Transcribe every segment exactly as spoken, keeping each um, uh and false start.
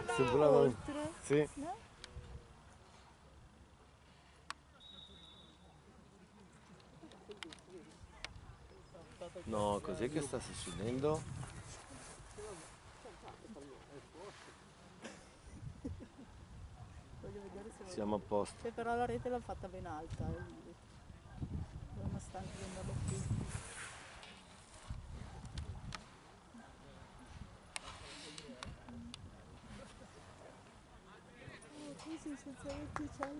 Sembrava oltre. Sì. No? No, cos'è che sta succedendo? Voglio vedere se Siamo a posto. Cioè, però la rete l'ha fatta ben alta, eh. Nonostante venderlo qui. Oh, così senza l'orticello.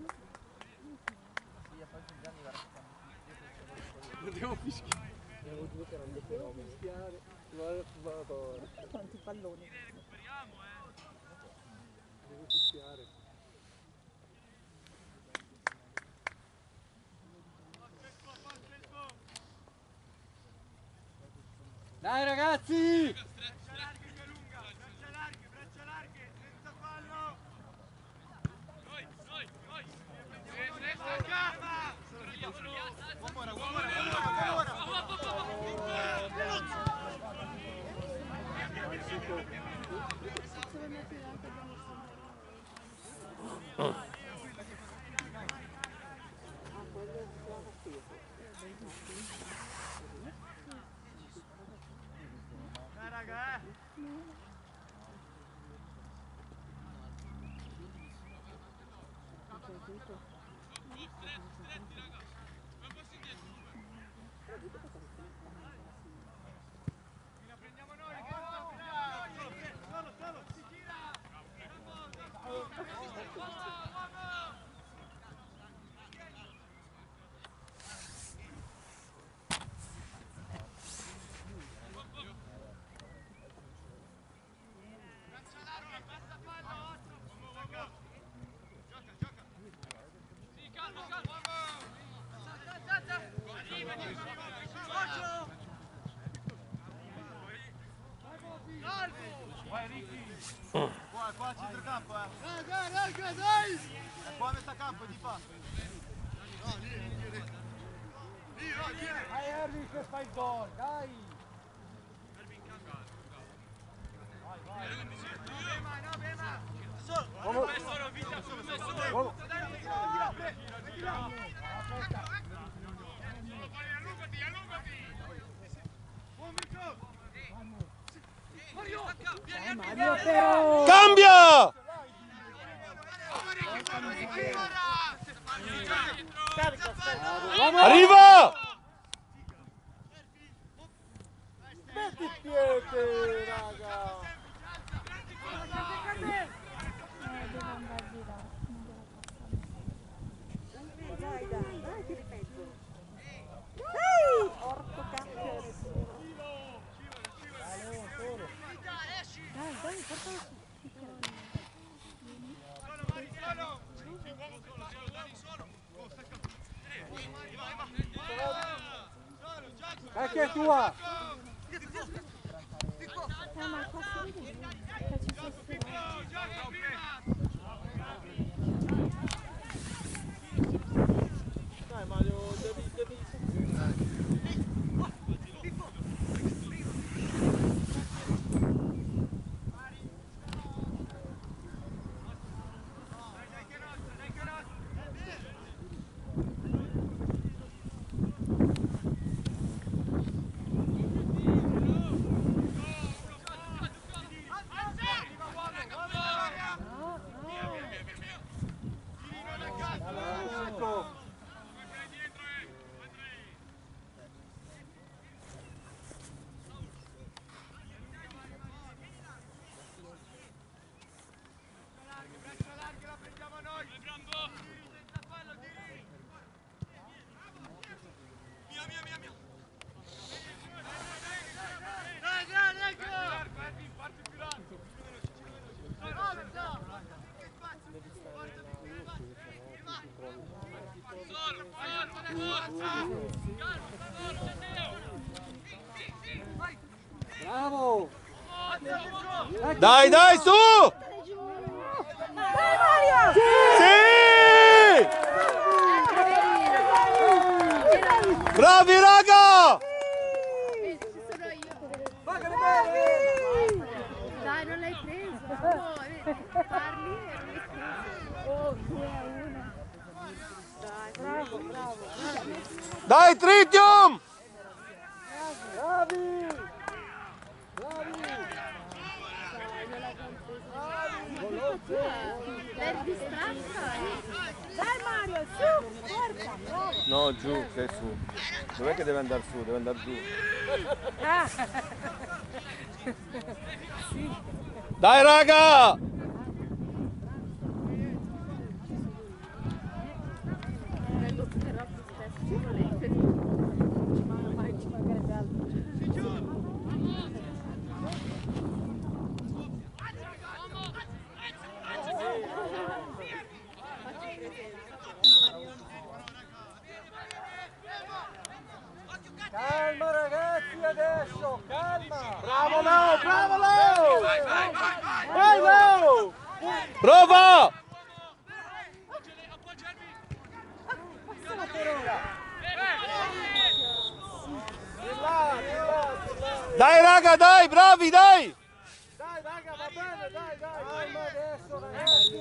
Devo fischiare. Devo due che erano devo fischiare. Quanti palloni. Devo fischiare. Dai ragazzi! Braccia larghe che lunga, braccia larghe, braccia larghe, senza fallo! Noi, noi, noi! Resta calma! Uomo ora, uomo ora, uomo ora! Dai raga, eh! La prendiamo noi, solo, solo, si gira! Braccia larghe, passa fallo, otto! Gioca, gioca! Sì, calmo, calmo! Arriva, Giorgio! Vai Ricky! Qua, qua a centrocampo, eh! Dai, dai, dai, dai! È qua a metà campo, di fa! No, lì, lì, lì! Lì, no, lì! Dai Erwin che fai il gol, dai! Vai, vai! Bema, no, Bema! Solo! Vamos! Solo, vita, solo, solo! Vamos! Metti là! Allungati, allungati! Buon Vito! Mario! Mario però! Cambia! Arriva! Metti il piede, raga! Eh, devo andare di là. Non devo passare. Dai, dai, dai, ti rimetto. Dai! Porco cacchio. Dai, dai, portalo su. Solo, Mari, solo! Uomo solo, se lo dai solo! Oh, stacca! Eh, vai, vai, vai! Solo, gioco! Cacchio è tua! Eh, ma il passo di lì. Che ci Gioco, fosse. Pippo! Gioco, prima! Dai Mario, devi, devi... Dai che nostra, dai che nostra! Secco! Braccia larghe, la prendiamo noi! Diri, senza fallo, diri! Mia, mia, mia, mia! Dai, dai, dai, dai! Parti più largo! Solo, forza, forza! Calma, forza, Teo! Bravo! Dai, dai, su! Dai, Mario! Sì! Bravi, raga! Ci sono io. Dai, non l'hai preso. Parli e non esclusi. Oh, due a uno. Dai, bravo, bravo. Dai Tritium! Bravi! Bravi! Per distanza. Dai Mario, su, forza, bravo. No, giù, che su. Dov'è che deve andare su? Deve andare giù. Ah. Dai raga! Calma ragazzi adesso, calma! Bravo Leo, bravo Leo! Vai, vai, vai, vai! Vai Leo! Prova! Di là, di là, di là! Dai raga, dai, bravi, dai! Dai raga, va bene, dai, dai! Calma adesso ragazzi!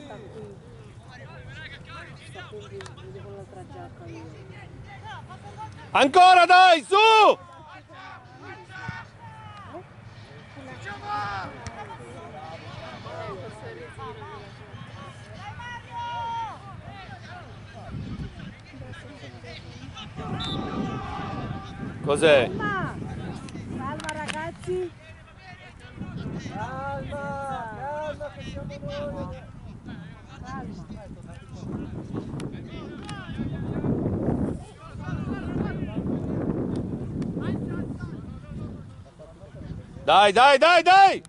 Ancora dai, su! Cos'è? Calma, calma ragazzi. Calma, calma che siamo noi! Dai, dai, dai, dai!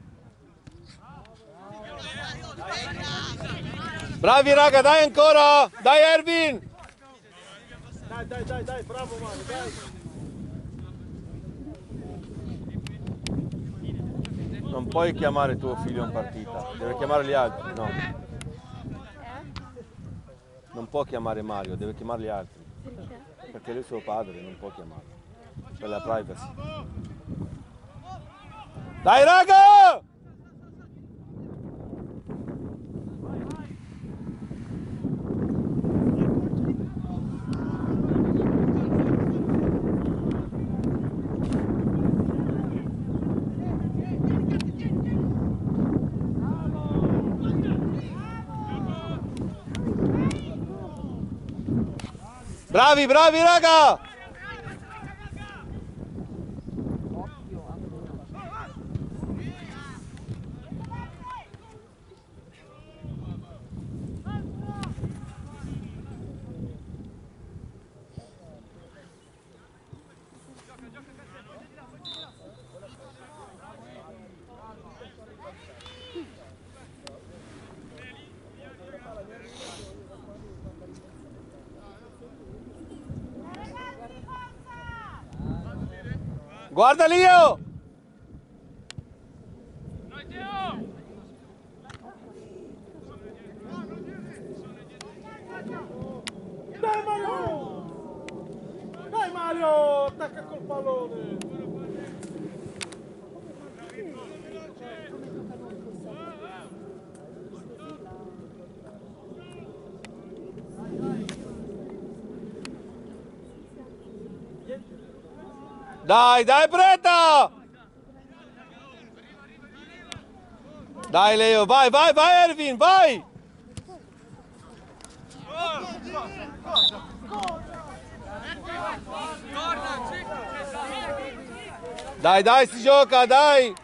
Bravi raga, dai ancora! Dai Erwin! Dai, dai, dai, dai, bravo Mario, dai! Non puoi chiamare tuo figlio in partita, deve chiamare gli altri, no. Non può chiamare Mario, deve chiamare gli altri. Perché lui è suo padre, non può chiamarlo. Per la privacy. Dai raga! Bravi, bravi raga! Guarda Lio! Dai Mario! Dai Mario! Attacca col pallone! Dai, dai Preta! Dai Leo, vai, vai, vai Erwin, vai! Dai, dai, si gioca, dai!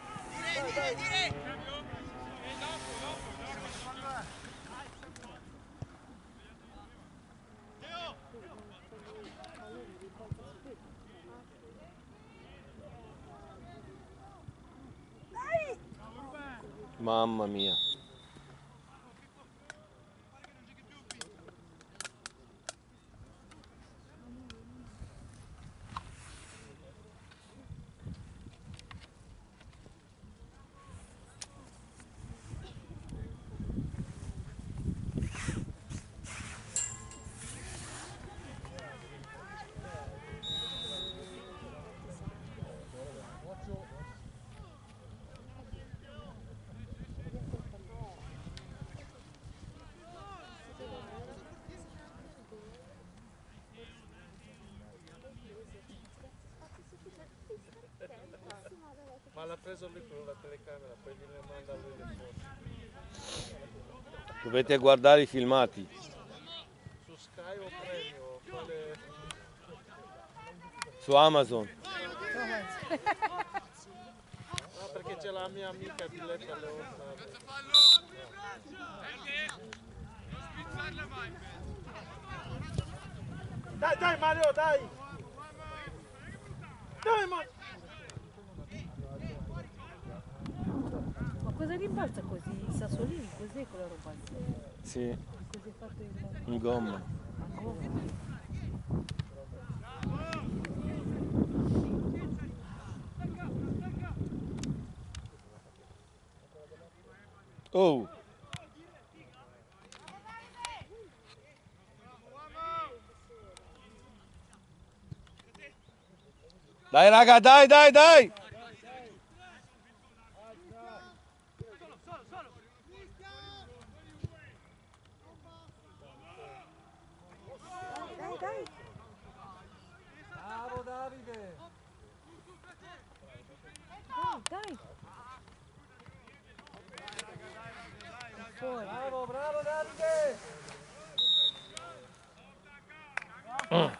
Mamma mia. l'ha preso lui con la telecamera, poi gliene manda lui le foto. Dovete guardare i filmati. Su Sky o Premio? Quale... Su Amazon. No, perché c'è la mia amica Diletta Leotta. Dai, dai Mario, dai! Dai Mario! Ma cosa rimbalza così? I sassolini, cos'è quella roba? Sì, Cos'è fatto il... in gomma. a gomma? Oh! Dai raga, dai, dai, dai! Dai, dai! Bravo Davide! Dai, dai! Fuori! Bravo, bravo Davide! Mm.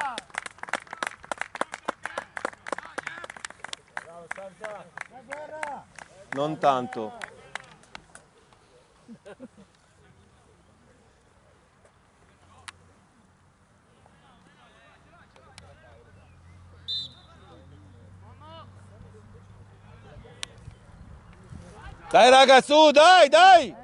Bravo Sanza! La guerra! Non tanto. Dai raga, su, dai, dai!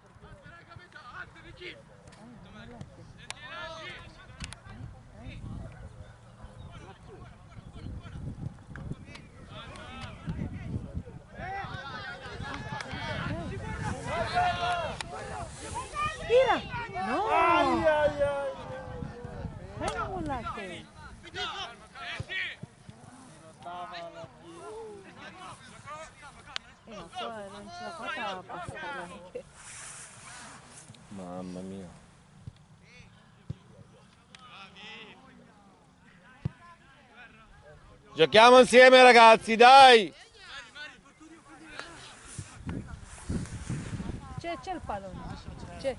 Tira! No! Ai ai ai! Dai la mollate! Eh, ma qua non ce l'ha fatta a passare anche. Mamma mia. Giochiamo insieme ragazzi, dai! C'è, c'è il pallone. C'è.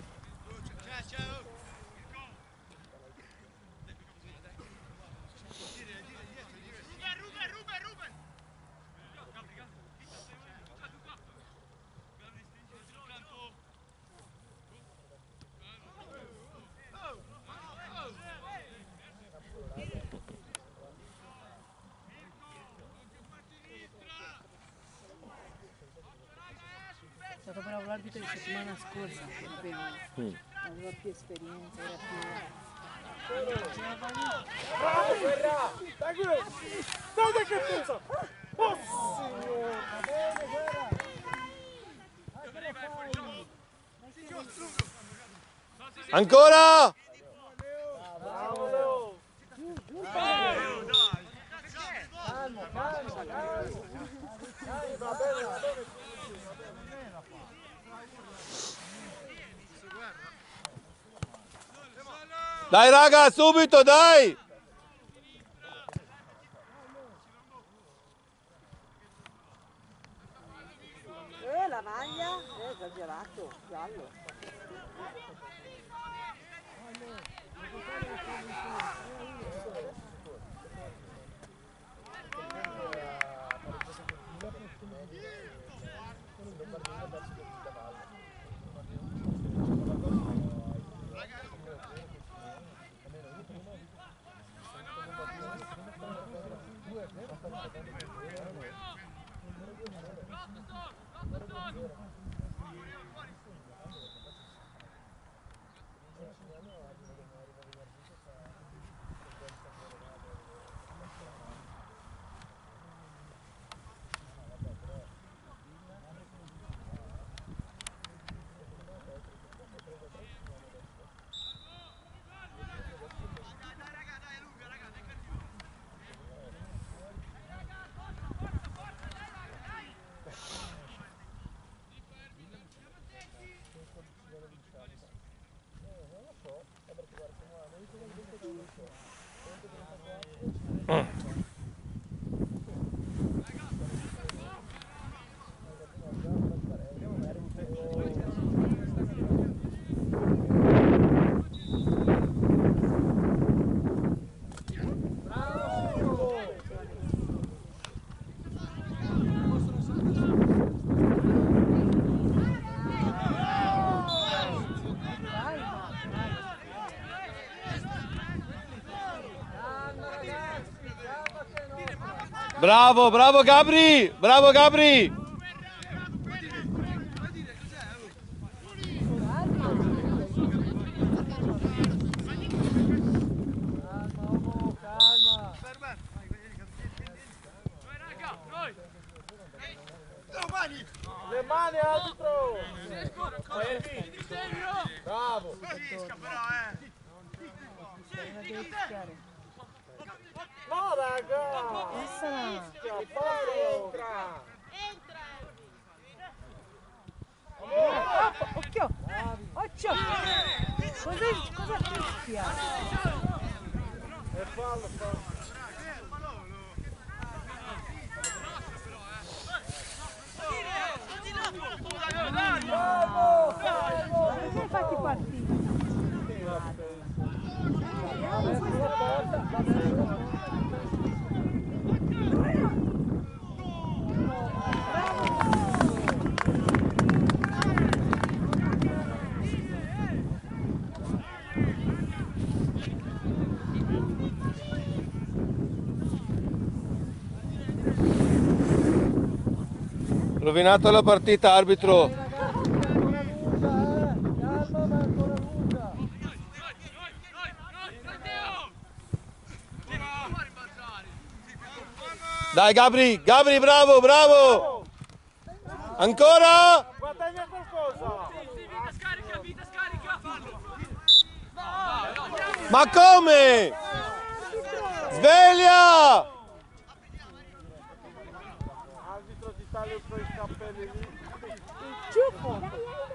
È stato bravo l'arbitro di settimana scorsa, sapeva, Mm. aveva più esperienza, era più... Bravo guerra! Dai qui! Dai dai che pesa! Oh signore! Va bene guerra! Dai che lo fai! Ancora! Bravo Leo! Calmo, calmo, calmo! Dai, va bene, va bene! Dai raga, subito, dai! Eh, la maglia? È esagerato, giallo. Bravo, bravo Gabri! Bravo Gabri! Le mani arbitro! Bravo! No raga! Fischia, fallo! Oh, occhio! Occhio! Cosa, cosa fischia? E fallo, fallo! Perché fatti partire? Rovinato la partita, arbitro. Dai Gabri, Gabri, bravo, bravo! Ancora! Guadagna qualcosa! Vita scarica, vita scarica! Ma come? Sveglia! Arbitro ti taglia un po' i cappelli lì. Ciuffo!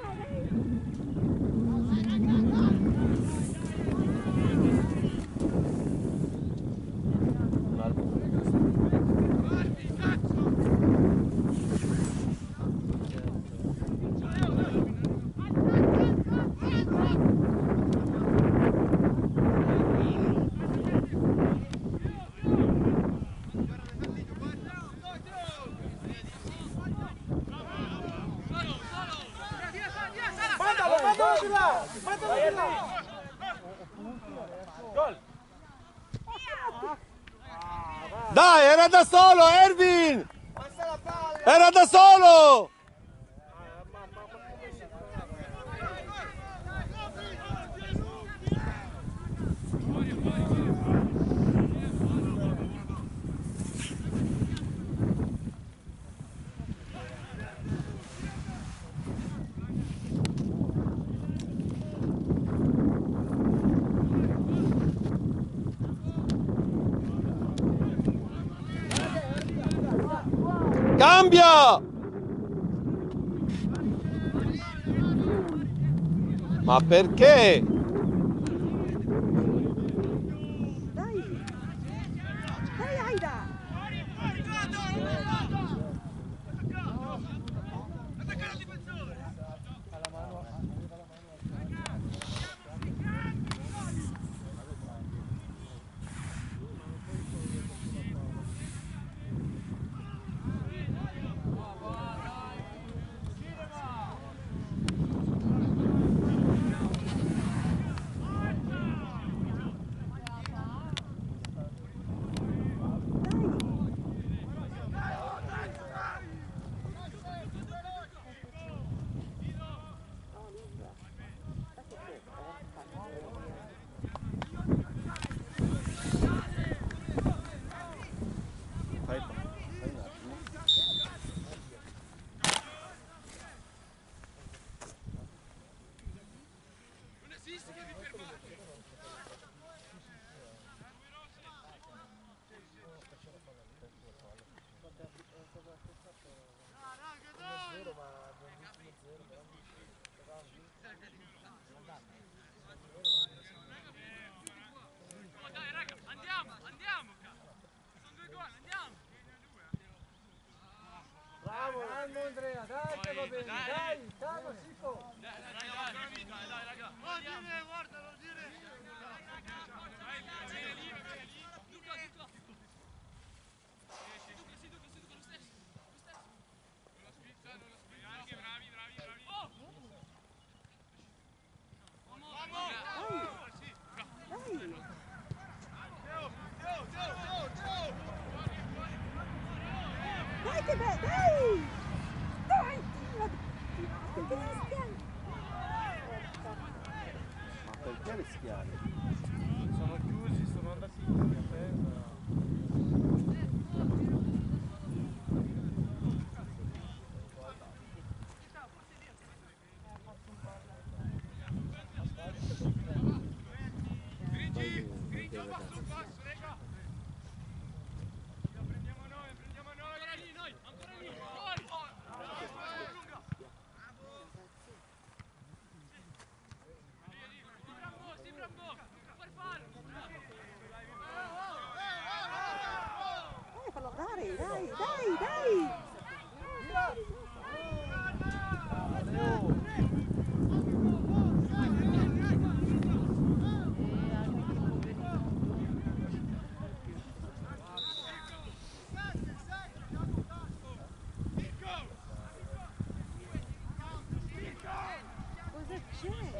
Mandalo, mandalo di là! Mandalo di là! Gol! Dai, era da solo, Erwin! Passa la palla! Era da solo! Cambia! Ma perché? Dai! Dai Aida! Dai raga, andiamo, andiamo! Sono due gol, andiamo! Bravo, calmo Andrea, dai che va bene, dai, calmo Sico! Dai, dai, dai, dai, dai, raga! Guarda, guardalo, dire! perché rischiare? Sono chiusi, sono andati a terra. Prendiamo noi, prendiamo noi. Ancora lì, noi, ancora lì. Fuori. Lunga. Sì, bravo, per farlo. Dai, fallo andare, dai, dai, dai! Cosa c'è?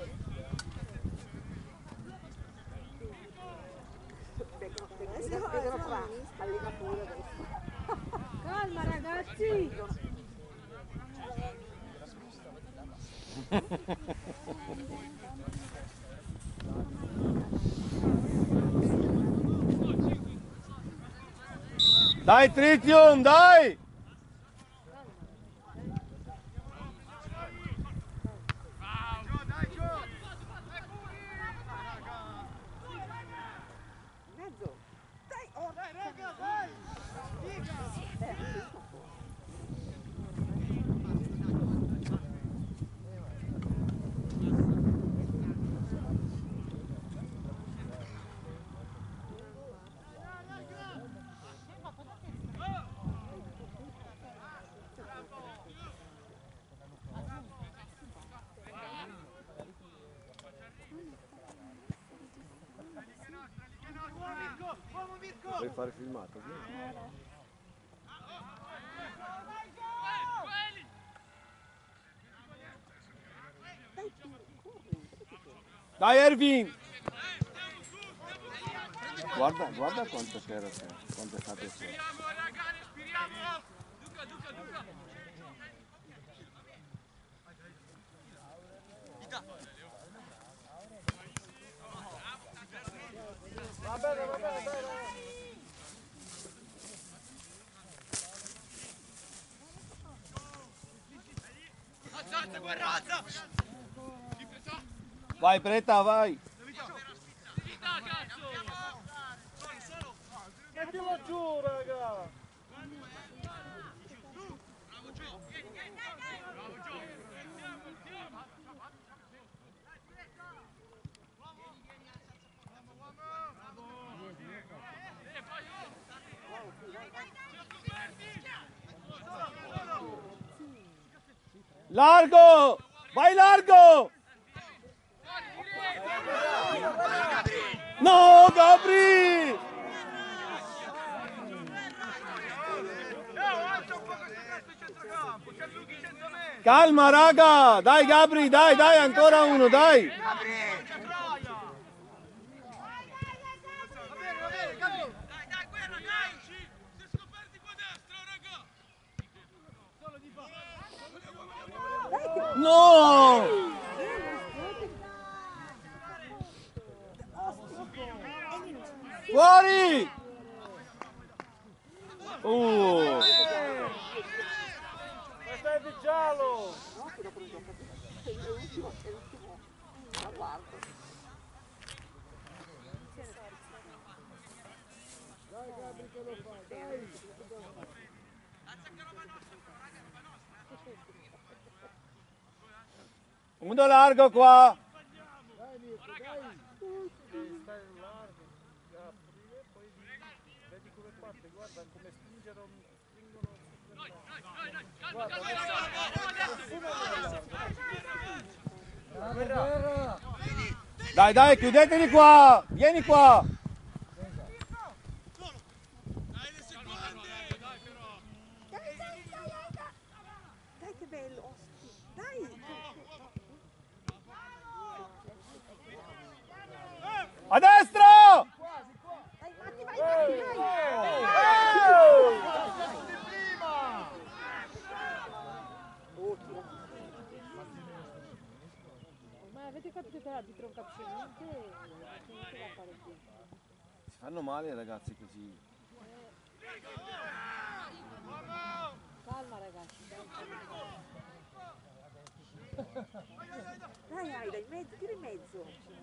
Vedono, vedono qua, allenatura adesso. Calma ragazzi! Dai Tritium, dai! Mezzo. Dai, oh, Dai, raga, dai! Vuoi fare filmato? Dai Erwin! Guarda, guarda quanto c'era, quanto è stato fuori. Respiriamo, raga, respiriamo. Duca, Duca, Duca. Va bene, va bene, dai, dai. Alza, alza, guarda, alza. Vai Preta, vai! Vita, cazzo. Solo, solo. Mettilo giù, raga! Bravo Gio. Bravo Gio. Ultiamo, ultiamo. E poi Largo! Vai largo! No, Gabri! Calma raga! Dai Gabri, dai, dai, ancora uno, dai! No! Fuori! Uh. Questo è di giallo! No, che dopo non gioca più. È l'ultimo, è l'ultimo. La guardo. Dai Gabri che lo fai, dai! Uno largo qua! Dai Mirko, dai! Devi stare largo, aprire, poi vedi come parte, guarda come spingono, spingono guarda, guarda. Dai, dai, chiudeteli qua! Vieni qua! Dai le seconde! Dai però! Dai, dai, dai, dai, dai. Dai che bello, osti. Dai. A destra! Dai, Matti, vai, Matti, vai. Ormai avete capito che l'arbitro non capisce niente? Niente da fare qui. Si fanno male i ragazzi così. Calma ragazzi, dai. Dai Aida, in mezzo, tira in mezzo.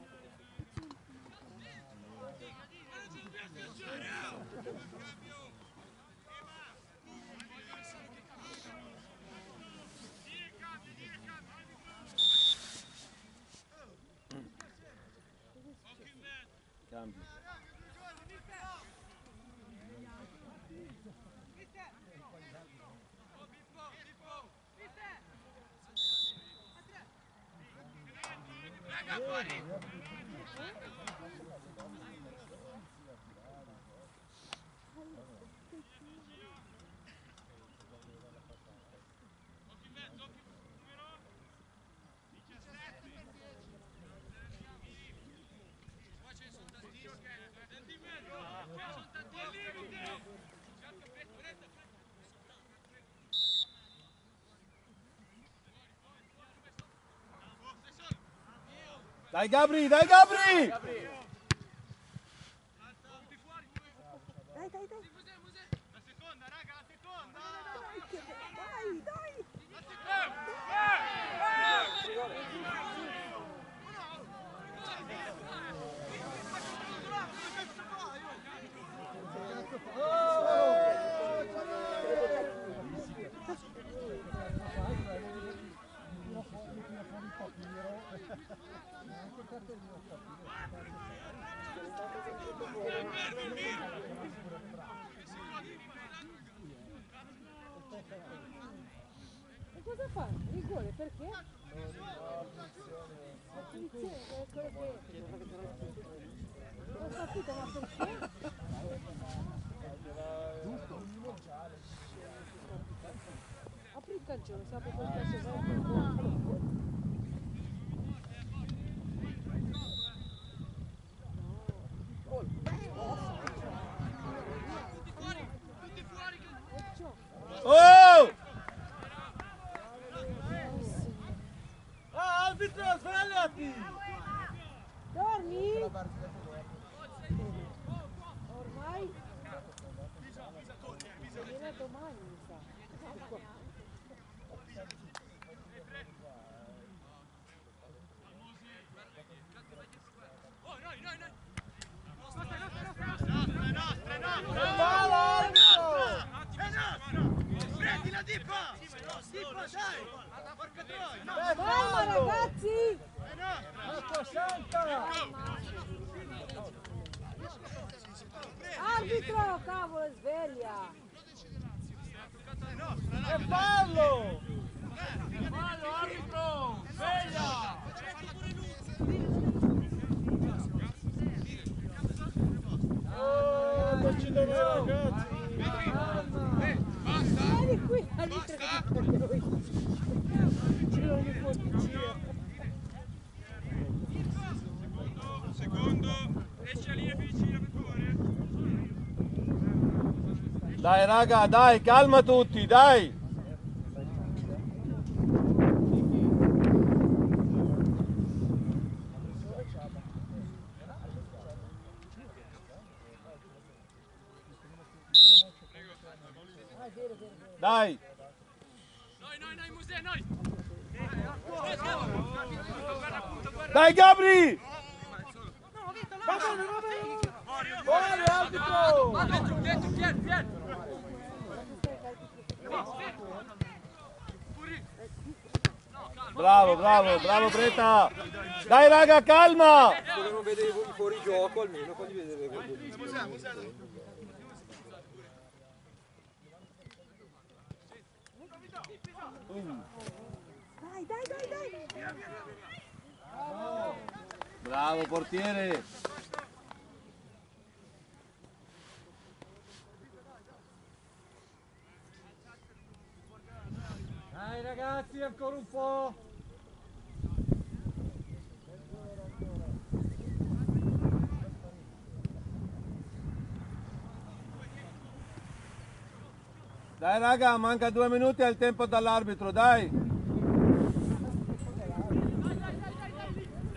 Cambi. Dai Gabri, dai Gabri! Dai, dai, dai. La seconda, raga, la seconda! Dai, dai. E cosa fa? Rigore perché? Attenzione, è quello che... Ho capito, ma perché? Apri il calcione, sa per questo stesso Oh! Ah, arbitro, svegliati! Dormi? Ormai? Viene domani, mi sa. Prendi la dippa! Dippa, dai! Porca troia! Calma ragazzi! È nostra! Acqua santa! Arbitro, cavolo, sveglia! E fallo! Fallo, arbitro! Sveglia! Oh, decidono i ragazzi! Vieni qui, arbitro, che ti porta noi! Ci vogliono i porticini! Secondo, esci a linea più vicina per favore. Dai raga, dai, calma tutti, dai! Dai! Noi, noi, noi, museo, noi! Dai Gabri! Va bene, va bene! Buone, arbitro! Dentro, dentro, vieni, vieni! Bravo, bravo, bravo Breta! Dai raga, calma! Se non vede i fuorigioco almeno fagli vedere quello. Dai, dai, dai, dai. Bravo portiere! Dai ragazzi, ancora un po'! Dai raga, manca due minuti al tempo dall'arbitro, dai!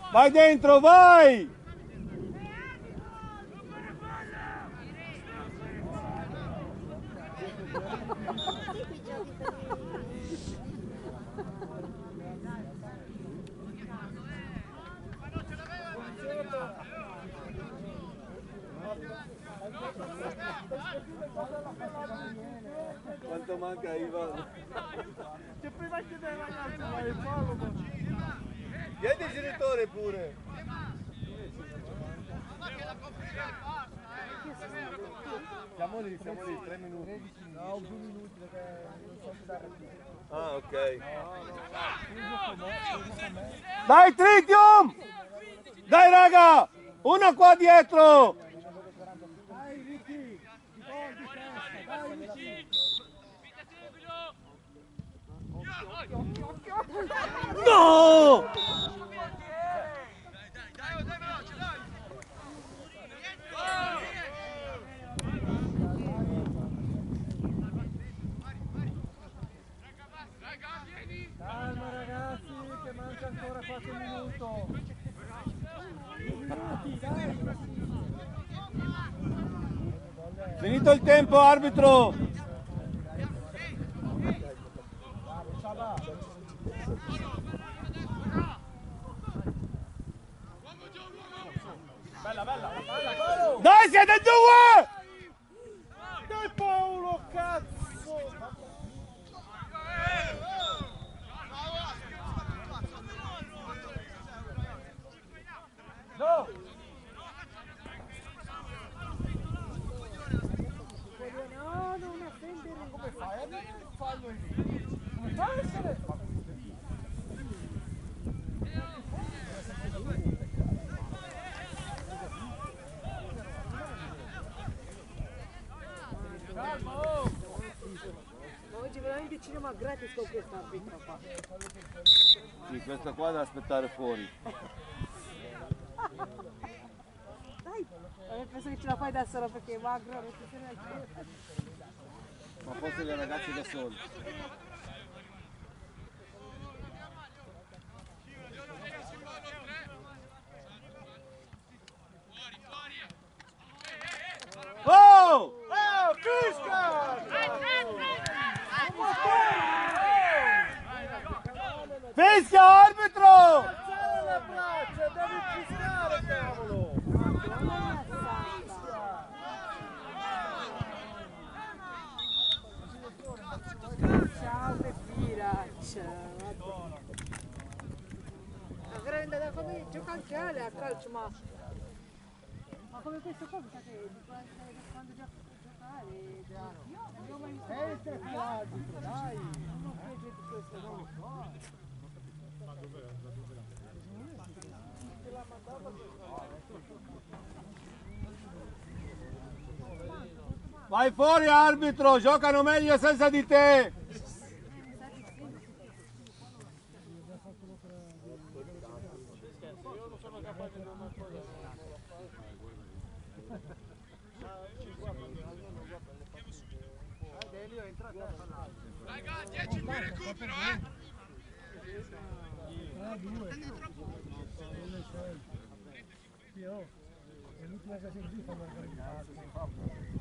Vai dentro, vai! Quanto manca Ivan? Che prima che dai ragazzi, ma il fallo, ma... Vieni il genitore pure! Siamo lì, siamo lì, tre minuti. No, due minuti perché non so se dare più. Ah, ok. Dai Tritium! Dai raga! Uno qua dietro! Dai Ricky! Gol di testa, dai Ricky! No! Calma ragazzi, che manca ancora qualche minuto! Minuti, dai! Finito il tempo, arbitro! Bella, bella, bella, Paolo! Dai, siete due! Dai Paolo, cazzo! No! No, non offendere! Come fai? Non fallo lì! Come fai a essere? Calma, oh! Oggi veramente cinema gratis con questo arbitro qua. Sì, questa qua da aspettare fuori. Dai, eh, penso che ce la fai da sola perché è magro, non ti sei neanche. Ma forse le ragazze da soli. Oh! Oh, Fisca! Fischia, arbitro! Alzare le braccia, devi fischiare, cavolo! Ciao Peppina, ciao. Ma veramente da come gioca anche Ale a calcio, ma... Ma come questo qua mi sa che di quando gioca giocare... Io non ho mai visto... Ehi, te l'arbitro, dai! Non peggio di questo, no? Vai fuori arbitro, giocano meglio senza di te! Raga, dieci più recupero, eh! Io, è l'ultima che si dice fanno organizzare.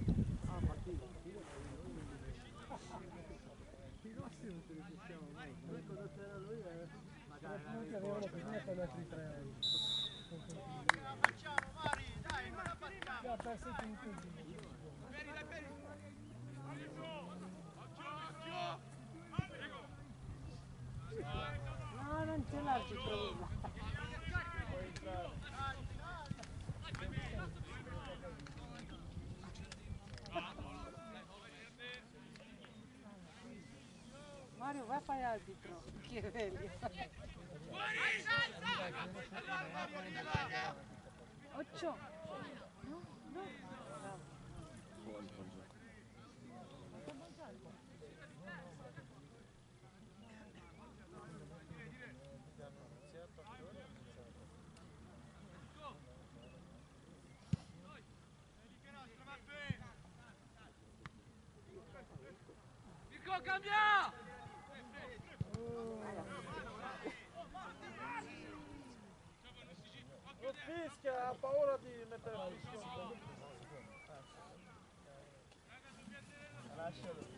Noi avevano bisogno per altri tre anni. Facciamo, Mari, dai, non la battiamo! Ha perso tutto. Beri, dai, beri! Occhio, No, non c'è l'arbitro. Mario, vai a fare arbitro, che è meglio. Occhio! No, no. Mirko, cambia! Non fischia, ha paura di mettere il fischio. Lascialo.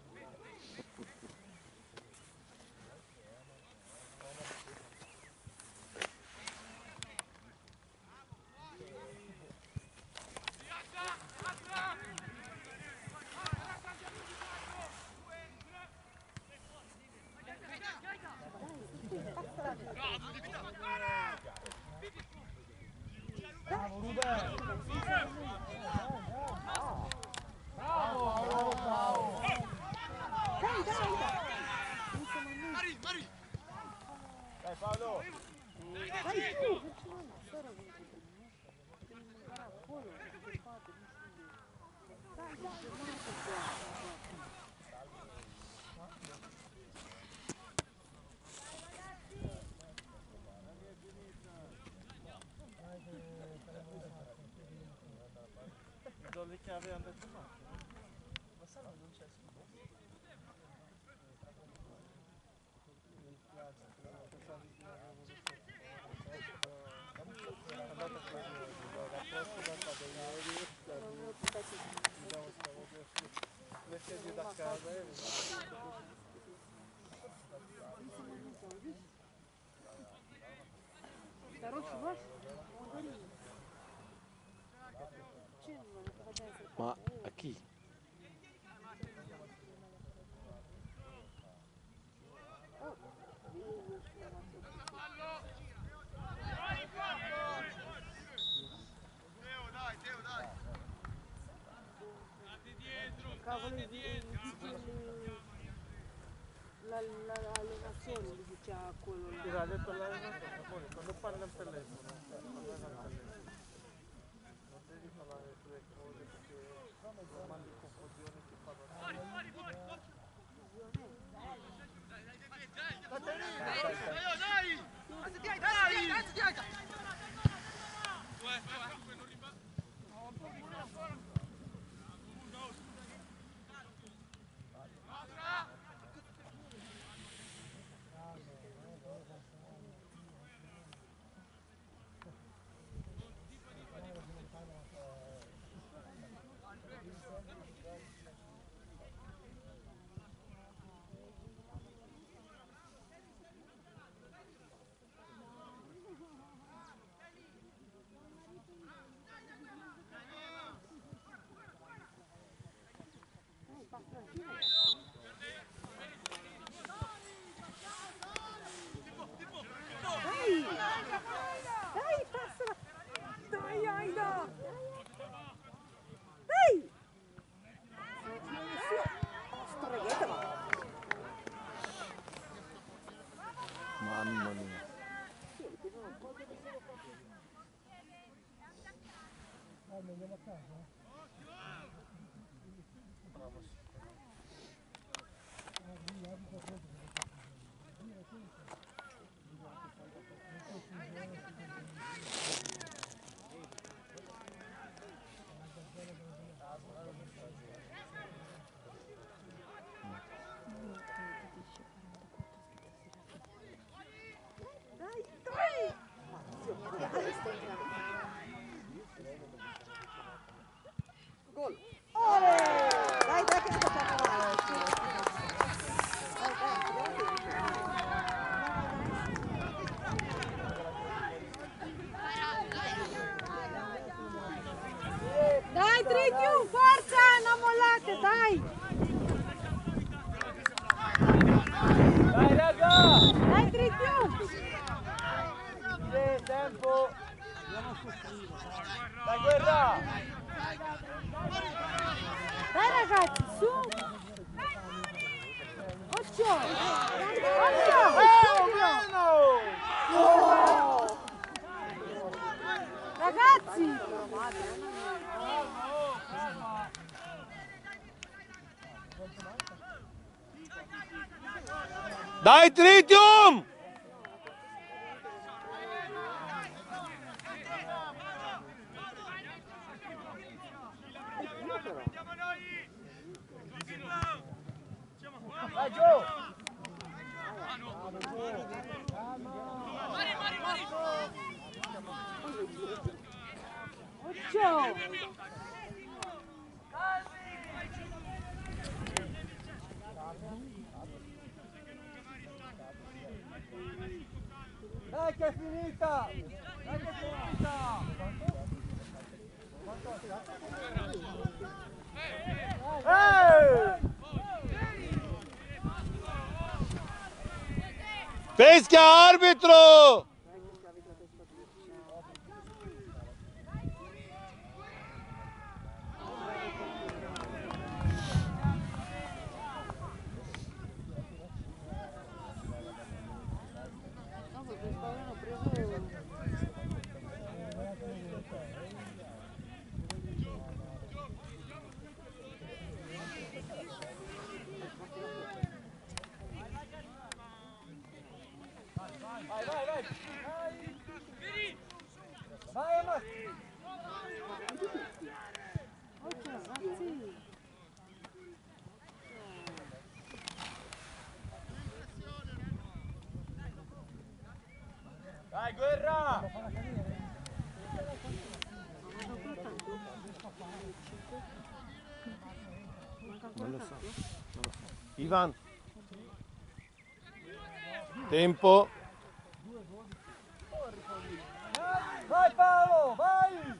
Bravo Ruben! Bravo, bravo! Dai, dai, dai! Mari, Mari! Dai Paolo! Vai tu! Dai, dai! Do le chiavi hanno detto no. Ma sa non c'è scudo. Mi piace, però pensavo che avevo detto. Andate a fare la prossima da ieri, abbiamo stavo le sedie da casa e Хороший ваш? Ma a chi? Teo, dai, Teo, dai! Cavolo, l'allenazione gli diceva quello là. Era detto l'allenatore, poi quando parla in telefono, parla in telefono. Non devi parlare sulle cose perché non mandi confusione che parla. Fuori, fuori, fuori! Dai, dai, dai! Dai! Dai, passa! Dai, Aida! Dai! Oh, sto ragazzo, ma... Mamma mia. Andiamo a casa? Dai, dai! Gol! Dai, dai che non facciamo male! Dai, dai, Dai, Tritium, forza, non mollate, dai! Dai raga! Dai, Tritium! Sì, tempo! Dai guerra! Dai ragazzi, su! Occhio! Occhio! Oh, Oh! Ragazzi! Dai Tritium! Andiamo noi! Dai Gio! Mari, Mari, Mari! Ciao! Dai che è finita! Dai che è finita! Ehi! Pesca arbitro! Vai, vai, vai! Vai, Emma! Occhio ragazzi! Dai, guerra! Non lo so, non lo so. Ivan. Tempo. Vai Paolo, vai!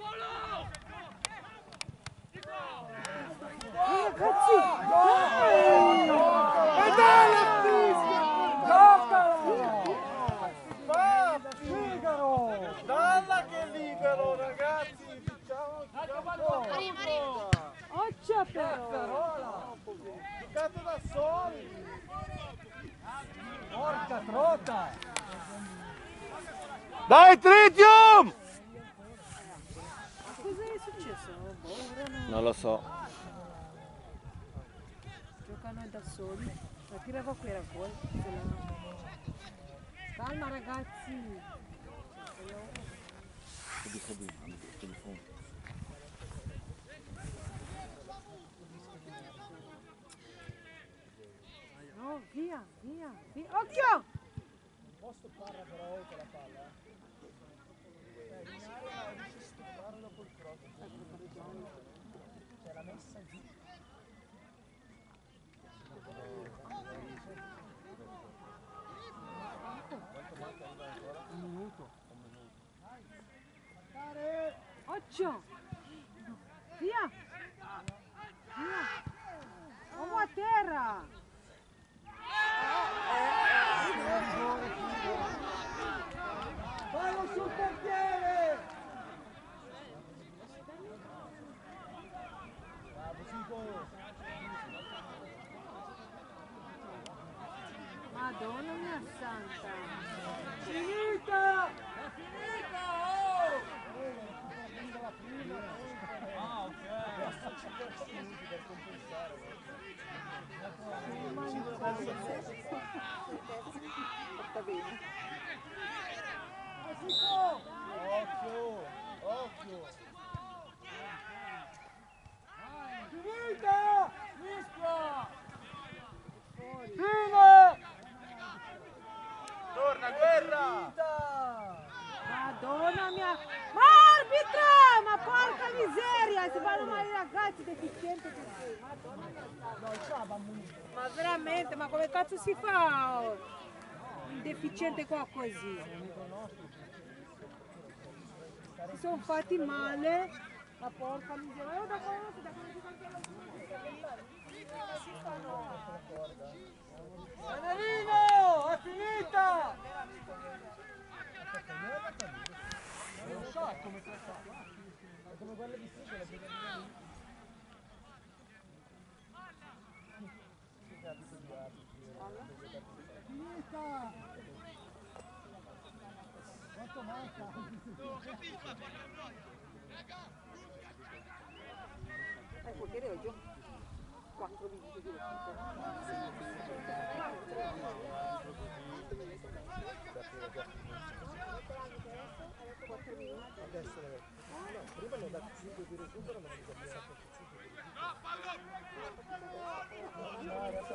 Ragazzi! Dai! E dai la fischia! Giocalo! Va, Ligaro! Dalla che Ligaro, ragazzi! Diciamo, Occhio però! Cazzarola! Giocate da soli! Porca trota! Dai Tritium! Cosa è successo? Boh, Non lo so. giocano da soli. La tirava qui era gol. Calma ragazzi! No, via, via, via. Occhio! Posso farla però oltre la palla? Eh, in area riesci a stupare dopo il cross. C'è la messa giù. Un minuto. Occhio! Via! Via! Uomo a terra! Fallo sul portiere! Bravo Cico! Madonna mia santa! Finita! È finita! Oh! Ah, ok! cinque minuti per compensare. Porta bene. Occhio! Occhio! Finita! Mischia! Fine! Torna guerra! Madonna mia! Ma arbitra! Ma porca miseria! Si fanno male i ragazzi deficienti così! Madonna mia santa! Ma veramente, ma come cazzo si fa? oh? Un deficiente qua così? Si sono fatti male! Ma porca miseria! Oh, da qua, da Canarino! È finita! Non so come trattare. È come quelle di Sigla. Finita! Quanto manca? Eh, il portiere oggi quattro minuti di Adesso no, prima ne ho dato cinque di recupero, ma mi sono pensato che cinque di recupero. No, adesso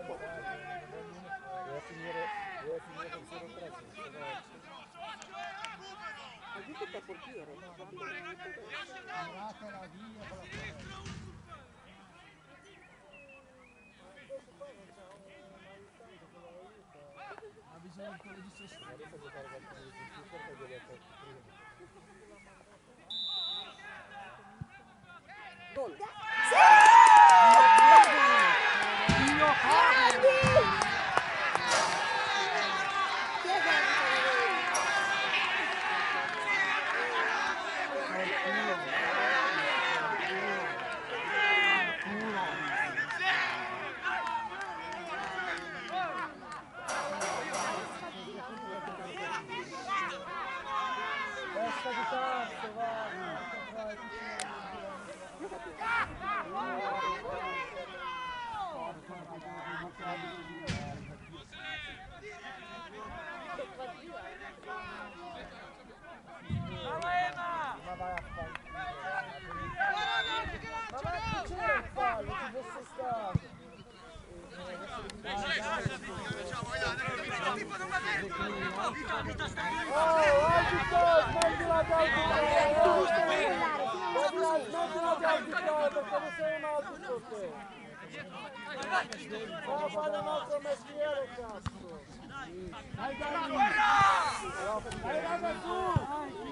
devo finire, devo finire con zero tre. anche te portiere. Tiratela via con la palla. Ha bisogno di quello di se stesso. Adesso giocare con il computer per vedere Gol. Testa di cazzo, vai! Vai, ma vai a fare ma vai a c'era il fallo, ci fosse stato. Oh, arbitro, smettila di arbitro! Smettila di arbitro perché non sei un arbitro te! Ma fai un altro mestiere, cazzo! Dai, dai! Dai, raga, su!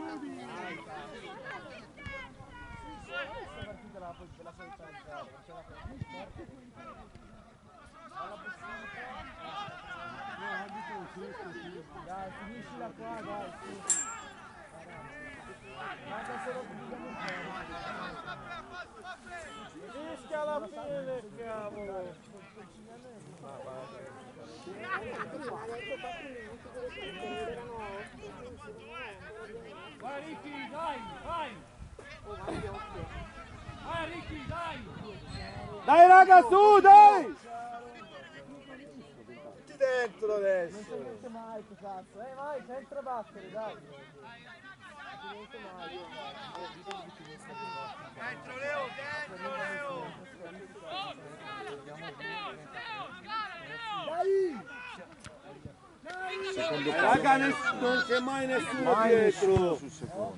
Questa partita la puoi saltare, perché la fai alla dai, finiscila qua, dai, sì. Guarda se lo pigliamo fischia alla fine, cavolo! Vai Ricky, dai, vai! Vai Ricky, dai! Dai raga, su, dai! Dentro adesso! Non c'è niente mai, che cazzo! Eh vai, centro battere, dai! Non c'è niente mai, io Dentro Leo, dentro Leo! dai! Secondo raga, ness- non c'è mai nessuno mai dietro! Nessuno sul secondo.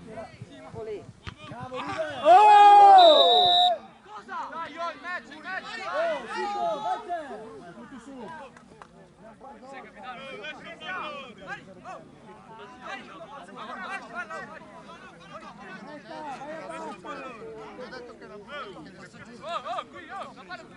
Oh! Cosa? Dai, io il match, il match! Oh, Chico, vai te! Tutti su! Sei capitano! Vai, oh! Vai, vai, vai, vai! Oh, oh, qui, oh! La palla qui!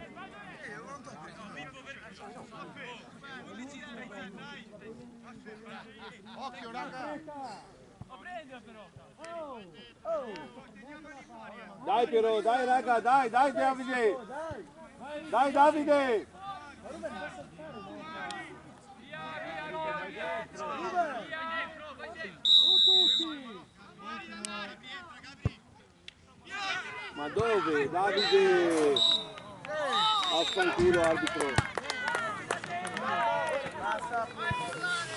Occhio, raga! Ma prendila però! Oh! Oh! Dai Piero, dai raga, dai, dai Davide! Dai! Dai Davide! Ma Ruben non sa fare, no? Via, via, Ruben, dietro! Ruben! Via, dentro, vai dentro! Su tutti! Ma dove? Davide! Affanculo arbitro! Basta!